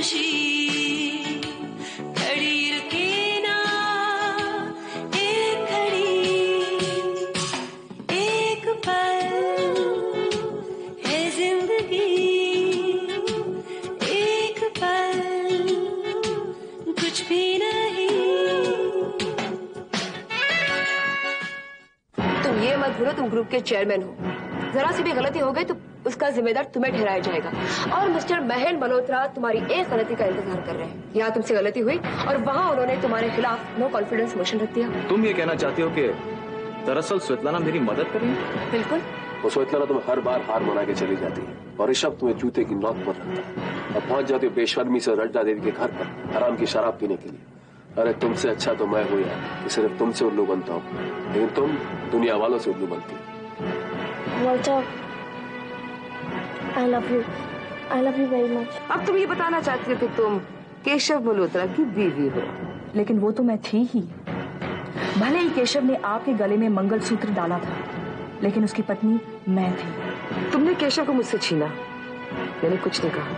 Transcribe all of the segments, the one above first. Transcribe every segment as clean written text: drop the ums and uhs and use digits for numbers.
खुशी खड़ी रुके ना, एक घड़ी एक पल है जिंदगी, एक पल कुछ भी नहीं। तुम ये मत भूलो तुम ग्रुप के चेयरमैन हो, जरा सी भी गलती हो गई तो उसका जिम्मेदार तुम्हें ठहराया जाएगा। और मिस्टर महेंद्र मल्होत्रा तुम्हारी एक गलती का इंतजार कर रहे हैं। यहाँ तुमसे गलती हुई और वहाँ उन्होंने तुम्हारे खिलाफ नो कॉन्फिडेंस मोशन रख दिया। तुम ये कहना चाहती हो कि दरअसल स्वेतलाना मेरी मदद कर रही है? बिल्कुल। वो स्वेतलाना तुम्हें हर बार हार मना के चली जाती है और ऋषभ तुम्हें जूते की नौक पर रखता है और पहुंच जाती हो बेशर्मी से रजदा देवी के घर पर हराम की शराब पीने के लिए। अरे तुमसे अच्छा तो मैं हूं यार कि सिर्फ तुमसे उल्लू बनता हूँ, लेकिन तुम दुनिया वालों से उल्लू बनती हो। I love you very much. अब तुम ये बताना चाहती हो कि तुम केशव मल्होत्रा की बीवी हो। लेकिन वो तो मैं थी ही। भले ही केशव ने आपके गले में मंगलसूत्र डाला था, लेकिन उसकी पत्नी मैं थी। तुमने केशव को मुझसे छीना, मैंने कुछ नहीं कहा।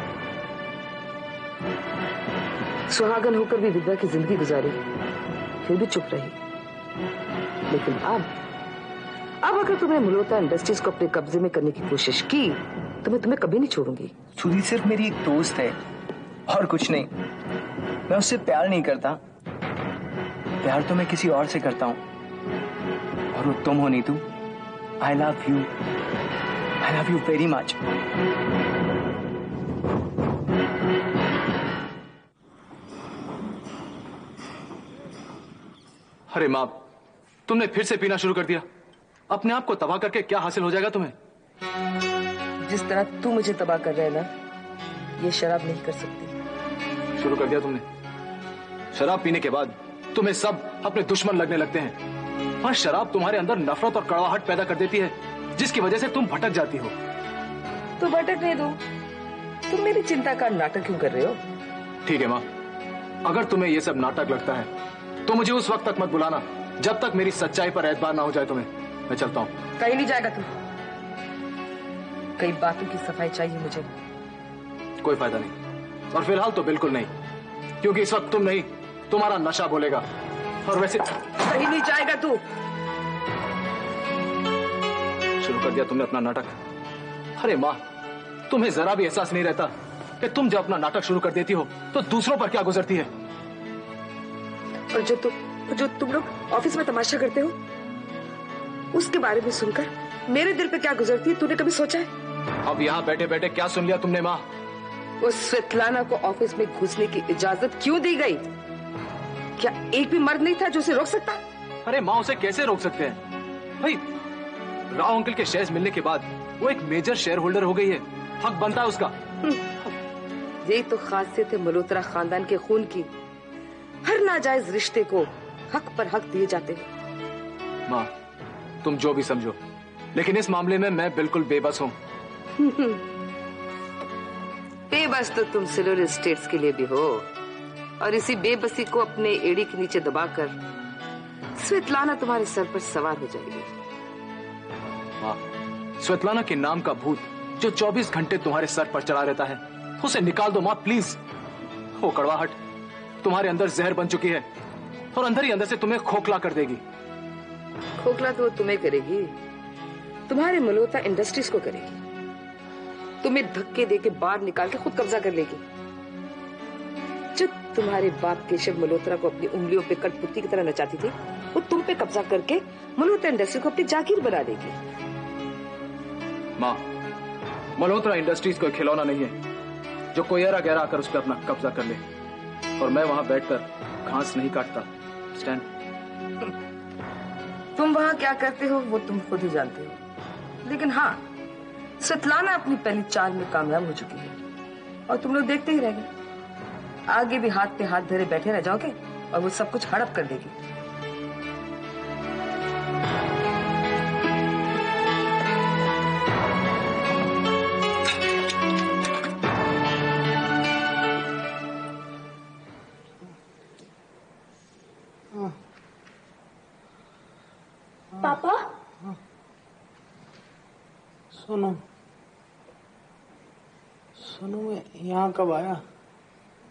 सुहागन होकर भी विधवा की जिंदगी गुजारी, फिर भी चुप रही। लेकिन अब अगर तुमने मल्होत्रा इंडस्ट्रीज को अपने कब्जे में करने की कोशिश की तो मैं तुम्हें कभी नहीं छोड़ूंगी। सुधी सिर्फ मेरी एक दोस्त है और कुछ नहीं। मैं उससे प्यार नहीं करता, प्यार तो मैं किसी और से करता हूँ। और वो तुम हो Neetu. I love you very much. अरे माँ, तुमने फिर से पीना शुरू कर दिया। अपने आप को तबाह करके क्या हासिल हो जाएगा तुम्हें? जिस तरह तू मुझे तबाह कर रहा है ना, ये शराब नहीं कर सकती। शुरू कर दिया तुमने। शराब पीने के बाद तुम्हें सब अपने दुश्मन लगने लगते हैं और शराब तुम्हारे अंदर नफरत और कड़वाहट पैदा कर देती है, जिसकी वजह से तुम भटक जाती हो। तो भटकने दो। तुम मेरी चिंता का नाटक क्यों कर रहे हो? ठीक है माँ, अगर तुम्हें ये सब नाटक लगता है तो मुझे उस वक्त तक मत बुलाना जब तक मेरी सच्चाई पर एतबार ना हो जाए तुम्हें। मैं चलता हूँ। कहीं नहीं जाएगा तू। कई बातों की सफाई चाहिए मुझे। कोई फायदा नहीं, और फिलहाल तो बिल्कुल नहीं, क्योंकि इस वक्त तुम नहीं, तुम्हारा नशा बोलेगा। और वैसे कहीं नहीं जाएगा तू। शुरू कर दिया तुमने अपना नाटक। अरे माँ, तुम्हें जरा भी एहसास नहीं रहता कि तुम जब अपना नाटक शुरू कर देती हो तो दूसरों पर क्या गुजरती है। और जो तुम लोग ऑफिस में तमाशा करते हो, उसके बारे में सुनकर मेरे दिल पे क्या गुजरती है, तूने कभी सोचा है? अब यहाँ बैठे बैठे क्या सुन लिया तुमने माँ? उस स्वेतलाना को ऑफिस में घुसने की इजाजत क्यों दी गई? क्या एक भी मर्द नहीं था जो उसे रोक सकता? अरे माँ, उसे कैसे रोक सकते हैं भाई? राव अंकल के शेयर्स मिलने के बाद वो एक मेजर शेयर होल्डर हो गई है, हक बनता है उसका। यही तो खासियत है मल्होत्रा खानदान के खून की। हर नाजायज रिश्ते को हक पर हक दिए जाते हैं। माँ, तुम जो भी समझो, लेकिन इस मामले में मैं बिल्कुल बेबस हूँ। बेबस तो तुम सिल्वर एस्टेट्स के लिए भी हो, और इसी बेबसी को अपने एड़ी के नीचे दबाकर स्वेतलाना तुम्हारे सर पर सवार हो जाएगी। माँ, स्वेतलाना के नाम का भूत जो 24 घंटे तुम्हारे सर पर चढ़ा रहता है, उसे निकाल दो माँ प्लीज। वो कड़वाहट तुम्हारे अंदर जहर बन चुकी है और अंदर ही अंदर से तुम्हें खोखला कर देगी। खोखला तो वो तुम्हें करेगी, तुम्हारे मल्होत्रा इंडस्ट्रीज को करेगी। तुम्हें धक्के देके बाहर निकाल के खुद कब्जा कर लेगी। जो तुम्हारे बाप केशव मल्होत्रा को अपनी उंगलियों पे कठपुतली की तरह नचाती थी, वो तुम पे कब्जा करके मल्होत्रा इंडस्ट्री को अपनी जागीर बना देगी। माँ, मल्होत्रा इंडस्ट्रीज कोई खिलौना नहीं है जो कोई ऐरा गहरा आकर उस पर अपना कब्जा कर ले, और मैं वहां बैठकर घास नहीं काटता। स्टैंड। तुम वहां क्या करते हो वो तुम खुद ही जानते हो, लेकिन हाँ, स्वेतलाना अपनी पहली चाल में कामयाब हो चुकी है और तुम लोग देखते ही रह गए। आगे भी हाथ पे हाथ धरे बैठे रह जाओगे और वो सब कुछ हड़प कर देगी। पापा, सुनो, मैं यहाँ कब आया?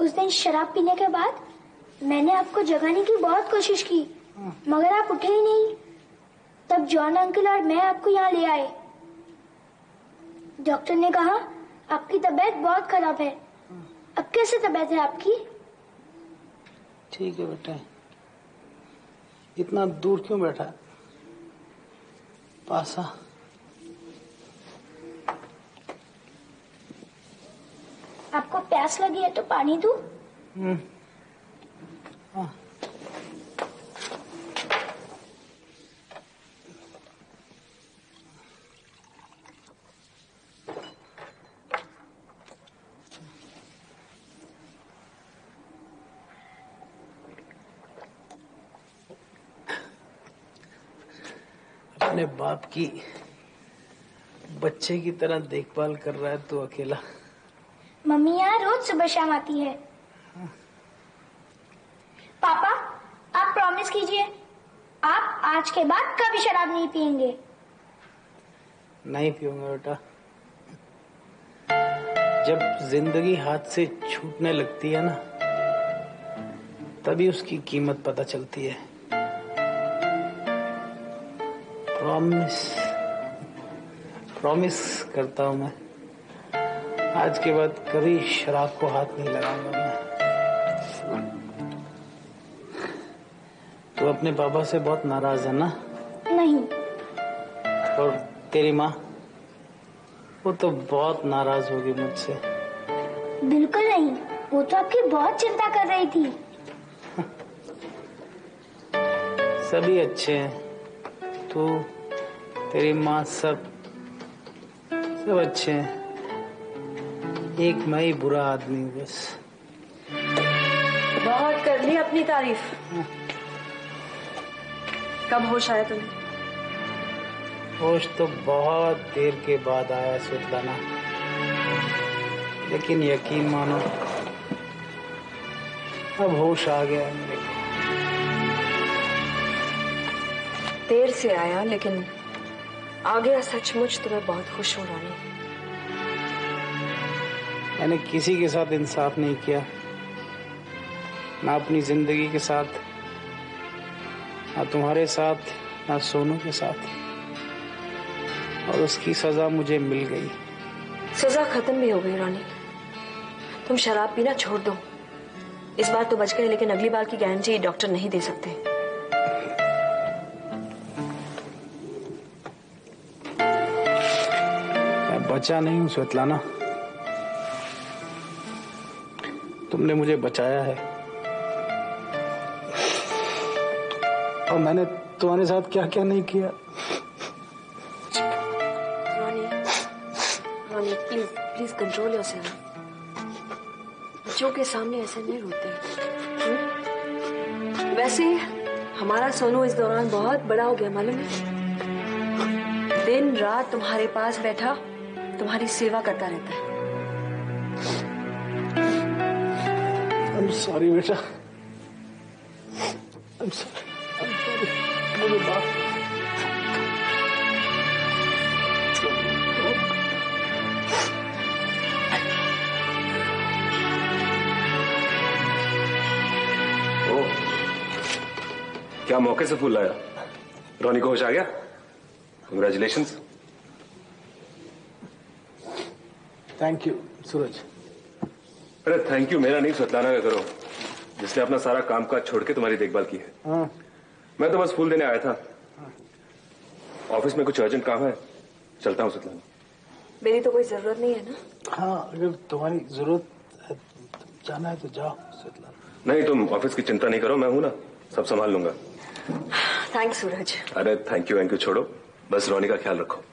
उस दिन शराब पीने के बाद मैंने आपको जगाने की बहुत कोशिश की, मगर आप उठे ही नहीं। तब जॉन अंकल और मैं आपको यहाँ ले आए। डॉक्टर ने कहा आपकी तबीयत बहुत खराब है। अब कैसे तबीयत है आपकी? ठीक है बेटा। इतना दूर क्यों बैठा है? पास आ। आपको प्यास लगी है तो पानी दूं? हाँ। अपने बाप की बच्चे की तरह देखभाल कर रहा है तू अकेला। मम्मी यहाँ रोज सुबह शाम आती है। पापा आप प्रॉमिस कीजिए, आप आज के बाद कभी शराब नहीं पियेंगे। नहीं पीऊंगा बेटा। जब जिंदगी हाथ से छूटने लगती है ना, तभी उसकी कीमत पता चलती है। प्रॉमिस करता हूं मैं, आज के बाद कभी शराब को हाथ नहीं लगाऊंगा मैं। तू अपने पापा से बहुत नाराज है ना? नहीं। और तेरी माँ, वो तो बहुत नाराज होगी मुझसे। बिल्कुल नहीं, वो तो आपकी बहुत चिंता कर रही थी। सभी अच्छे हैं, तू, तेरी माँ, सब अच्छे हैं। एक मैं ही बुरा आदमी हूँ बस। बहुत कर ली अपनी तारीफ। कब होश आया तुम्हें? होश तो बहुत देर के बाद आया स्वेतलाना, लेकिन यकीन मानो अब होश आ गया है मेरे को। देर से आया, लेकिन आ गया। सचमुच तुम्हें बहुत खुश हूँ रानी। मैंने किसी के साथ इंसाफ नहीं किया, ना अपनी जिंदगी के साथ, ना तुम्हारे साथ, ना सोनू के साथ, और उसकी सजा मुझे मिल गई। सजा खत्म भी हो गई रानी। तुम शराब पीना छोड़ दो। इस बार तो बच गए, लेकिन अगली बार की गारंटी डॉक्टर नहीं दे सकते। मैं बचा नहीं हूं स्वेतलाना, तुमने मुझे बचाया है। और मैंने तुम्हारे साथ क्या क्या नहीं किया। Rani please please control yourself. बच्चों के सामने ऐसे नहीं रोते। वैसे हमारा सोनू इस दौरान बहुत बड़ा हो गया, मालूम है? दिन रात तुम्हारे पास बैठा तुम्हारी सेवा करता रहता है। I'm sorry बेटा, I'm sorry, मुझे बात। क्या मौके से फूल लाया? रोनी को होश आ गया? कंग्रेचुलेशंस। Thank you Suraj. अरे थैंक यू मेरा नहीं, स्वेतलाना का करो, जिसने अपना सारा काम काज छोड़ के तुम्हारी देखभाल की है। हाँ। मैं तो बस फूल देने आया था। ऑफिस में कुछ अर्जेंट काम है, चलता हूँ स्वेतलाना। मेरी तो कोई जरूरत नहीं है ना? हाँ, अगर तुम्हारी जरूरत है, जाना है तो जाओ स्वेतलाना। नहीं, तुम ऑफिस की चिंता नहीं करो, मैं हूं ना, सब संभाल लूंगा। थैंक्स सूरज। अरे थैंक यू छोड़ो, बस रोनी का ख्याल रखो।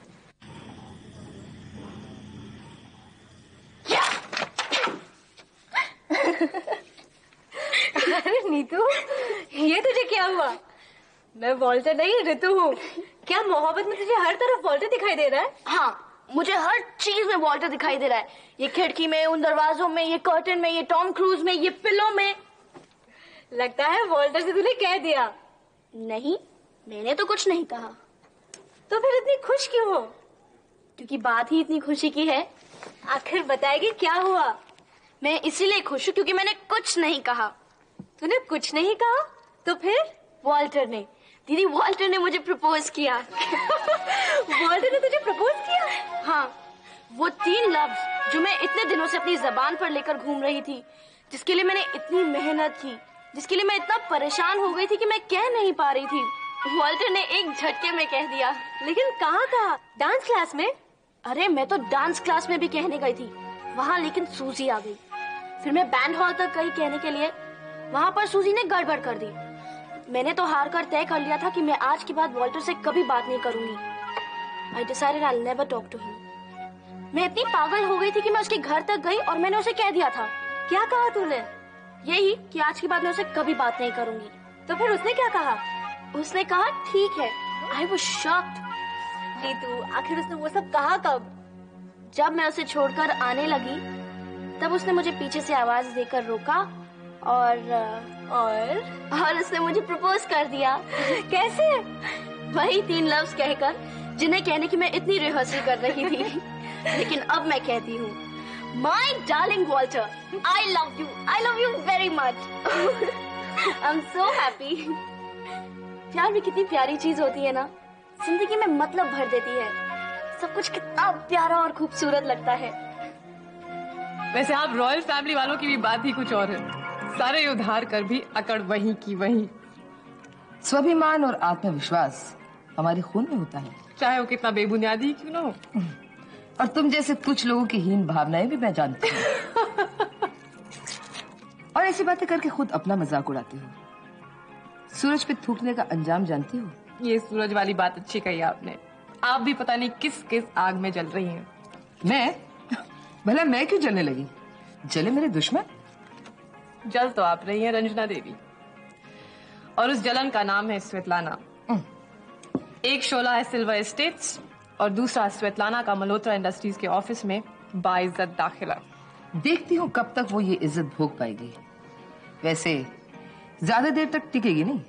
अरे नीतू, ये तुझे क्या हुआ? मैं वॉल्टर नहीं, ऋतु हूँ। क्या मोहब्बत में तुझे हर तरफ वॉल्टर दिखाई दे रहा है? हाँ, मुझे हर चीज में वॉल्टर दिखाई दे रहा है। ये खिड़की में, उन दरवाजों में, ये कर्टन में, ये टॉम क्रूज में, ये पिलो में। लगता है वॉल्टर से तूने कह दिया। नहीं, मैंने तो कुछ नहीं कहा। तो फिर इतनी खुश क्यों हो? क्योंकि बात ही इतनी खुशी की है। आखिर बताएगी क्या हुआ? मैं इसीलिए खुश हूँ क्योंकि मैंने कुछ नहीं कहा। तूने कुछ नहीं कहा? तो फिर? वॉल्टर ने, दीदी वॉल्टर ने मुझे प्रपोज किया। वॉल्टर ने तुझे प्रपोज किया? हाँ, वो 3 लफ्ज जो मैं इतने दिनों से अपनी जबान पर लेकर घूम रही थी, जिसके लिए मैंने इतनी मेहनत की, जिसके लिए मैं इतना परेशान हो गई थी कि मैं कह नहीं पा रही थी, वॉल्टर ने एक झटके में कह दिया। लेकिन कहाँ कहा? डांस क्लास में? अरे मैं तो डांस क्लास में भी कहने गई थी वहाँ, लेकिन सूजी आ गई। फिर मैं बैंड हॉल तक गई कहने के लिए, वहाँ पर सूजी ने गड़बड़ कर दी। मैंने तो हार कर तय कर लिया था कि मैं आज के बाद वॉल्टर से कभी बात नहीं करूंगी। I decided I'll never talk to him. मैं इतनी पागल हो गई थी कि मैं उसके घर तक गई और मैंने उसे कह दिया था। क्या कहा तूने? यही कि आज के बाद मैं उसे कभी बात नहीं करूंगी। तो फिर उसने क्या कहा? उसने कहा ठीक है। I was shocked. नीतू, आखिर उसने वो सब कहा कब? जब मैं उसे छोड़कर आने लगी, तब उसने मुझे पीछे से आवाज देकर रोका और उसने मुझे प्रपोज कर दिया। कैसे? वही 3 लफ्ज कहकर जिन्हें कहने की मैं इतनी रिहर्सल कर रही थी। लेकिन अब मैं कहती हूँ, my darling Walter, I love you very much. I am so happy. प्यार भी कितनी प्यारी चीज होती है ना, जिंदगी में मतलब भर देती है। सब कुछ कितना प्यारा और खूबसूरत लगता है। वैसे आप रॉयल फैमिली वालों की भी बात ही कुछ और है। सारे उधार कर भी अकड़ वहीं की वहीं। स्वाभिमान और आत्मविश्वास हमारे खून में होता है, चाहे वो कितना बेबुनियादी क्यों ना हो। और तुम जैसे कुछ लोगों की हीन भावनाएं भी मैं जानती हूँ। और ऐसी बातें करके खुद अपना मजाक उड़ाती हो। सूरज पे थूकने का अंजाम जानती हो? ये सूरज वाली बात अच्छी कही आपने। आप भी पता नहीं किस किस आग में जल रही हैं। मैं? भला मैं क्यों जलने लगी? जले मेरे दुश्मन। जल तो आप रही हैं रंजना देवी, और उस जलन का नाम है स्वेतलाना। एक शोला है सिल्वर एस्टेट्स और दूसरा स्वेतलाना का मल्होत्रा इंडस्ट्रीज के ऑफिस में बाइज्जत दाखिला। देखती हूँ कब तक वो ये इज्जत भोग पाएगी। वैसे ज्यादा देर तक टिकेगी नहीं।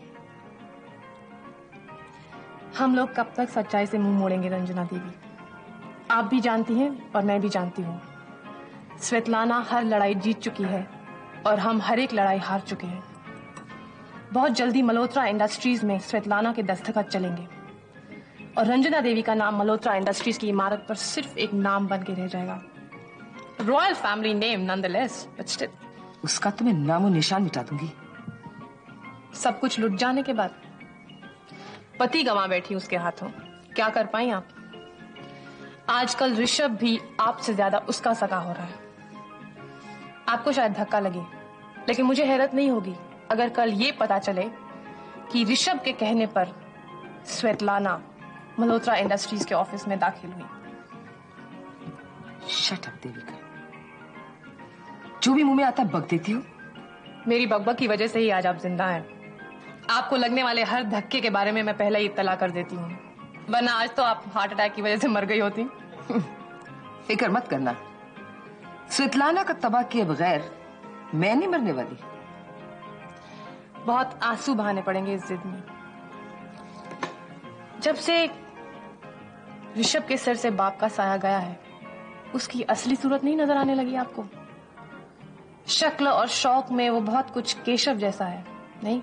हम लोग कब तक सच्चाई से मुंह मोड़ेंगे रंजना देवी? आप भी जानती हैं और मैं भी जानती हूँ, स्वेतलाना हर लड़ाई जीत चुकी है और हम हर एक लड़ाई हार चुके हैं। बहुत जल्दी मल्होत्रा इंडस्ट्रीज में स्वेतलाना के दस्तखत चलेंगे और रंजना देवी का नाम मल्होत्रा इंडस्ट्रीज की इमारत पर सिर्फ एक नाम बन के रह जाएगा। Royal family name nonetheless, but still. उसका तो मैं नामो निशान मिटा दूंगी। सब कुछ लुट जाने के बाद पति गंवा बैठी उसके हाथों, क्या कर पाई आप? आजकल ऋषभ भी आपसे ज्यादा उसका सगा हो रहा है। आपको शायद धक्का लगे, लेकिन मुझे हैरत नहीं होगी अगर कल ये पता चले कि ऋषभ के कहने पर स्वेतलाना मल्होत्रा इंडस्ट्रीज के ऑफिस में दाखिल हुई। शट अप देविका, जो भी मुंह में आता बक देती हो। मेरी बकबक की वजह से ही आज आप जिंदा हैं। आपको लगने वाले हर धक्के के बारे में मैं पहले ही इत्तला कर देती हूँ, वरना आज तो आप हार्ट अटैक की वजह से मर गई होती। फिक्र मत करना, स्वेतलाना का तबाह किए बगैर मैं नहीं मरने वाली। बहुत आंसू बहाने पड़ेंगे इस जिद में। जब से ऋषभ के सिर से बाप का साया गया है, उसकी असली सूरत नहीं नजर आने लगी आपको? शक्ल और शौक में वो बहुत कुछ केशव जैसा है, नहीं?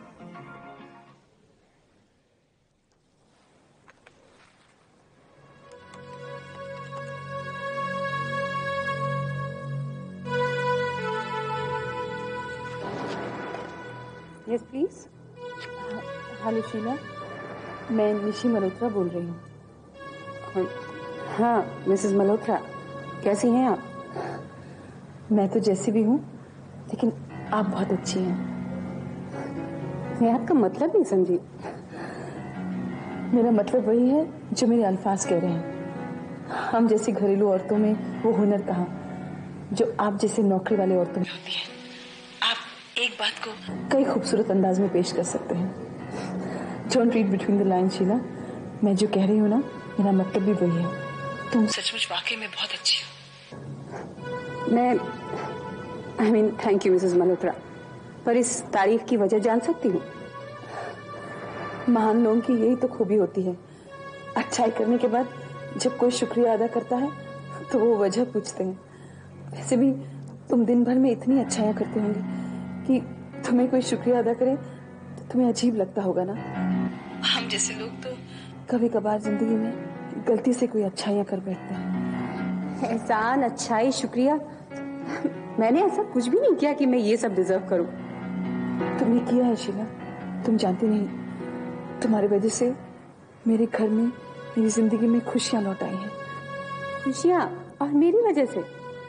Yes please. हेलो शीला, मैं निशी मल्होत्रा बोल रही हूँ। हाँ मिसेस मल्होत्रा, कैसी हैं आप? मैं तो जैसी भी हूँ, लेकिन आप बहुत अच्छी हैं। मैं आपका मतलब नहीं समझी। मेरा मतलब वही है जो मेरे अल्फाज कह रहे हैं। हम जैसी घरेलू औरतों में वो हुनर कहाँ जो आप जैसे नौकरी वाले औरतों में होती है। आप एक बात को कई खूबसूरत अंदाज में पेश कर सकते हैं। Don't read between the line Sheela. मैं जो कह रही हूँ ना, मेरा मतलब भी वही है। तुम सचमुच वाकई में बहुत अच्छी हो। मैं थैंक यू मिसेस मल्होत्रा, पर इस तारीफ की वजह जान सकती हूँ? महान लोगों की यही तो खूबी होती है, अच्छाई करने के बाद जब कोई शुक्रिया अदा करता है तो वो वजह पूछते हैं। वैसे भी तुम दिन भर में इतनी अच्छाइयाँ करते होंगे कि तुम्हें कोई शुक्रिया अदा करे तो तुम्हें अजीब लगता होगा ना। हम जैसे लोग तो कभी कभार जिंदगी में गलती से कोई अच्छाइयाँ कर बैठते हैं। एहसान, अच्छाई, शुक्रिया, मैंने ऐसा कुछ भी नहीं किया कि मैं ये सब डिजर्व करूं। तुमने किया है शीला, तुम जानती नहीं, तुम्हारी वजह से मेरे घर में, मेरी जिंदगी में खुशियां लौट आई हैं। खुशियां? और मेरी वजह से?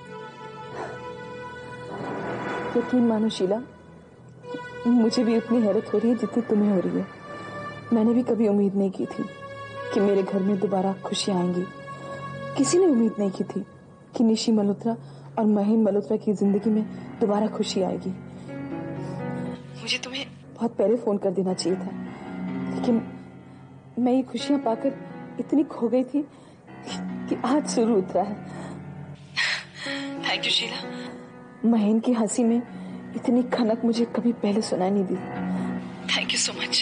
यकीन मानो शीला, मुझे भी उतनी हैरत हो रही है जितनी तुम्हें हो रही है। मैंने भी कभी उम्मीद नहीं की थी कि मेरे घर में दोबारा खुशियां आएंगी। किसी ने उम्मीद नहीं की थी कि निशी मल्होत्रा और महीन मल्होत्रा की जिंदगी में दोबारा खुशी आएगी। मुझे तुम्हें बहुत पहले फोन कर देना चाहिए था, लेकिन मैं ये खुशियां पाकर इतनी खो गई थी कि आज शुरू उतरा है। Thank you Sheela. महीन की हंसी में इतनी खनक मुझे कभी पहले सुनाई नहीं दी। Thank you so much.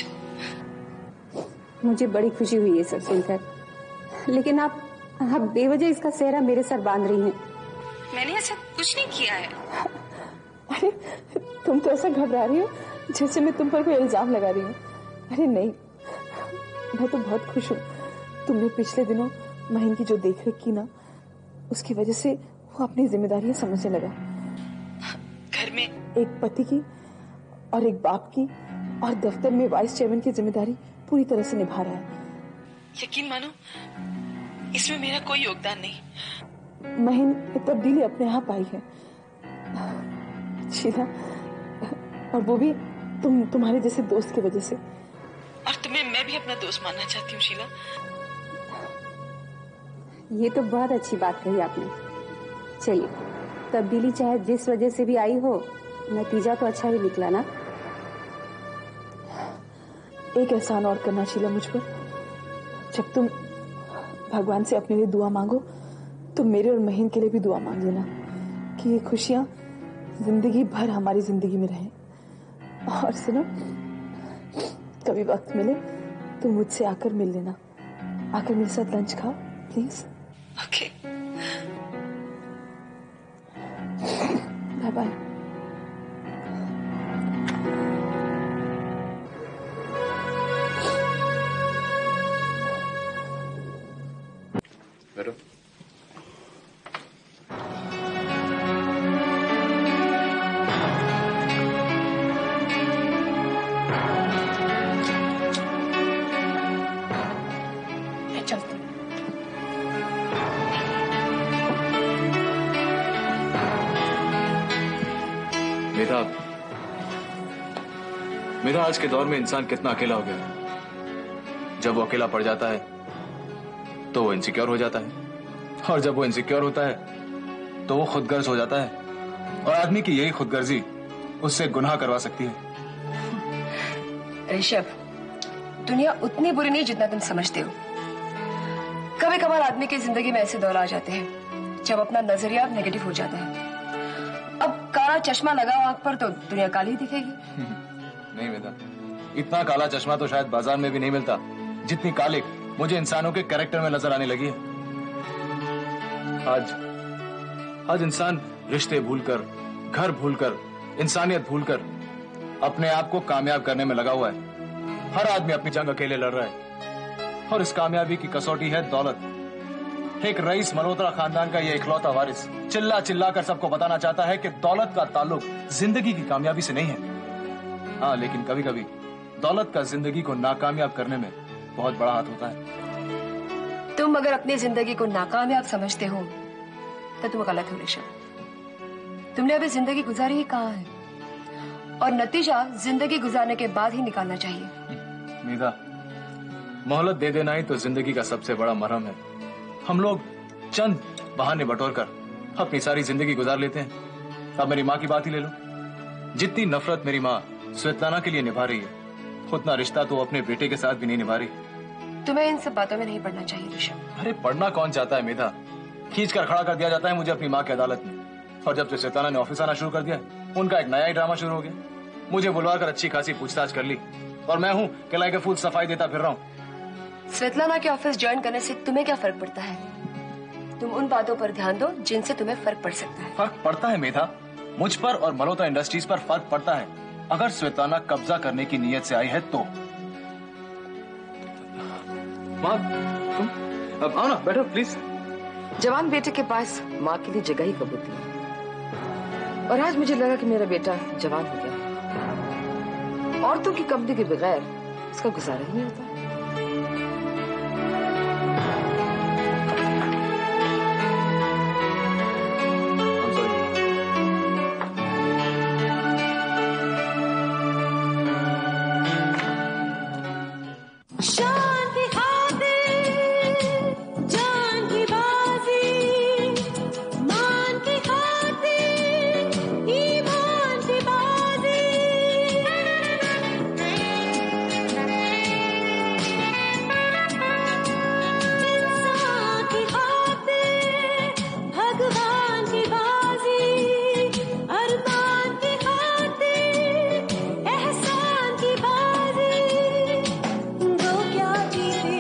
मुझे बड़ी खुशी हुई है सब सुनकर, लेकिन आप बेवजह इसका सेहरा मेरे सर बांध रही हैं। मैंने ऐसा कुछ नहीं किया है। अरे तुम तो ऐसा घबरा रही हो जैसे मैं तुम पर कोई इल्जाम लगा रही हूँ। अरे नहीं, मैं तो बहुत खुश हूँ। तुमने पिछले दिनों महीन की जो देखरेख की ना, उसकी वजह से वो अपनी जिम्मेदारियां समझने लगा। घर में एक पति की और एक बाप की और दफ्तर में वाइस चेयरमैन की जिम्मेदारी पूरी तरह से निभा रहा है। यकीन मानो, इसमें मेरा कोई योगदान नहीं। महीन तब्दीली अपने आप आई है शीला, और वो भी तुम्हारे जैसे दोस्त की वजह से। और तुम्हें मैं भी अपना दोस्त मानना चाहती हूँ शीला। ये तो बहुत अच्छी बात कही आपने। चलिए, तब्दीली चाहे जिस वजह से भी आई हो, नतीजा तो अच्छा ही निकला ना। एक एहसान और करना शीला मुझ पर। जब तुम भगवान से अपने लिए दुआ मांगो तो मेरे और महीन के लिए भी दुआ मांग लेना कि ये खुशियां जिंदगी भर हमारी जिंदगी में रहें। और सुनो, कभी वक्त मिले तो मुझसे आकर मिल लेना, आकर मेरे साथ लंच खाओ प्लीज। Okay, bye bye. बैठो। चलते। मेरा आज के दौर में इंसान कितना अकेला हो गया है। जब वो अकेला पड़ जाता है तो वो इनसिक्योर हो जाता है, और जब वो इनसिक्योर होता है तो वो खुदगर्ज हो जाता है, और आदमी की यही खुदगर्जी उससे गुनाह करवा सकती है। ऋषभ, दुनिया उतनी बुरी नहीं जितना तुम समझते हो। कभी कभार आदमी की जिंदगी में ऐसे दौर आ जाते हैं जब अपना नजरिया नेगेटिव हो जाता है। अब काला चश्मा लगा आंख पर तो दुनिया काली ही दिखेगी। नहीं बेटा, इतना काला चश्मा तो शायद बाजार में भी नहीं मिलता जितनी कालिक मुझे इंसानों के कैरेक्टर में नजर आने लगी है। आज इंसान रिश्ते भूलकर, घर भूलकर, इंसानियत भूलकर अपने आप को कामयाब करने में लगा हुआ है। हर आदमी अपनी जंग अकेले लड़ रहा है, और इस कामयाबी की कसौटी है दौलत। एक रईस मल्होत्रा खानदान का ये इकलौता वारिस चिल्ला चिल्ला कर सबको बताना चाहता है कि दौलत का ताल्लुक जिंदगी की कामयाबी से नहीं है। हाँ, लेकिन कभी कभी दौलत का जिंदगी को नाकामयाब करने में बहुत बड़ा हाथ होता है। तुम अगर अपनी जिंदगी को नाकामयाब समझते हो तो तुम गलत हो ऋषभ। तुमने अभी जिंदगी गुजारी ही कहाँ है, और नतीजा जिंदगी गुजारने के बाद ही निकालना चाहिए। मीरा, मोहलत दे देना ही तो जिंदगी का सबसे बड़ा मरहम है। हम लोग चंद बहाने बटोर कर अपनी सारी जिंदगी गुजार लेते हैं। अब मेरी माँ की बात ही ले लो। जितनी नफरत मेरी माँ स्वेतलाना के लिए निभा रही है, उतना रिश्ता तो अपने बेटे के साथ भी नहीं निभा रही। तुम्हें इन सब बातों में नहीं पढ़ना चाहिए ऋषभ। अरे पढ़ना कौन चाहता है मेधा? खींच कर खड़ा कर दिया जाता है मुझे अपनी माँ की अदालत में। और जब से स्वेतलाना ने ऑफिस आना शुरू कर दिया, उनका एक नया ही ड्रामा शुरू हो गया। मुझे बुलवा कर अच्छी खासी पूछताछ कर ली, और मैं हूँ कि लाइक फूल सफाई देता फिर रहा हूँ। स्वेतलाना के ऑफिस ज्वाइन करने से तुम्हें क्या फर्क पड़ता है? तुम उन बातों पर ध्यान दो जिनसे तुम्हें फर्क पड़ सकता है। फर्क पड़ता है मेधा, मुझ पर और मल्होत्रा इंडस्ट्रीज पर फर्क पड़ता है अगर स्वेतलाना कब्जा करने की नीयत से आई है तो। माँ तुम अब आओ ना, बैठो प्लीज। जवान बेटे के पास माँ के लिए जगह ही कब होती है, और आज मुझे लगा कि मेरा बेटा जवान हो गया। औरतों की कंपनी के बगैर उसका गुजारा ही नहीं होता।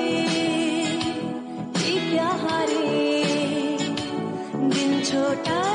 छोटा